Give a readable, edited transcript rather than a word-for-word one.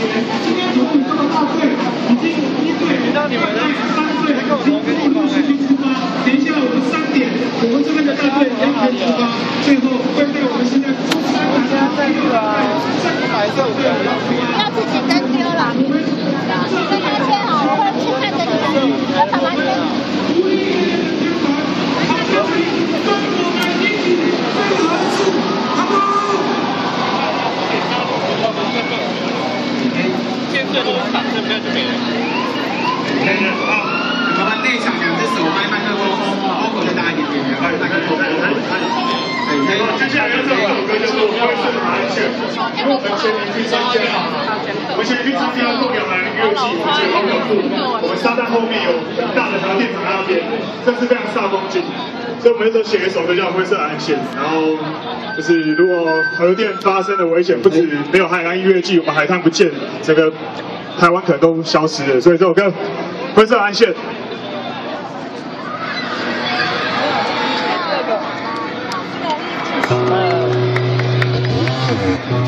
今天由于这个大队已经1队3队已经陆陆续续出发，等一下我们3点，我们这边的大队也可以出发，最后会被我们现在出发的在这个白色队要自己跟丢了，跟他签好，我会去看着你，我爸爸签。 麻烦内场2只手麦克风，包裹再大一点点，麦克风。接下来要唱这首歌叫做《灰色的海岸线》，因为我们前年去参加，共鸟来乐器，我觉得好有度。我们沙滩后面有大的核电厂那边，真是非常煞风景。所以我们那时候写了一首歌叫《灰色海岸线》，然后就是如果核电发生的危险，不止没有海岸音乐季，我们海滩不见，整个台湾可能都消失了。所以这首歌《灰色海岸线》。 这个。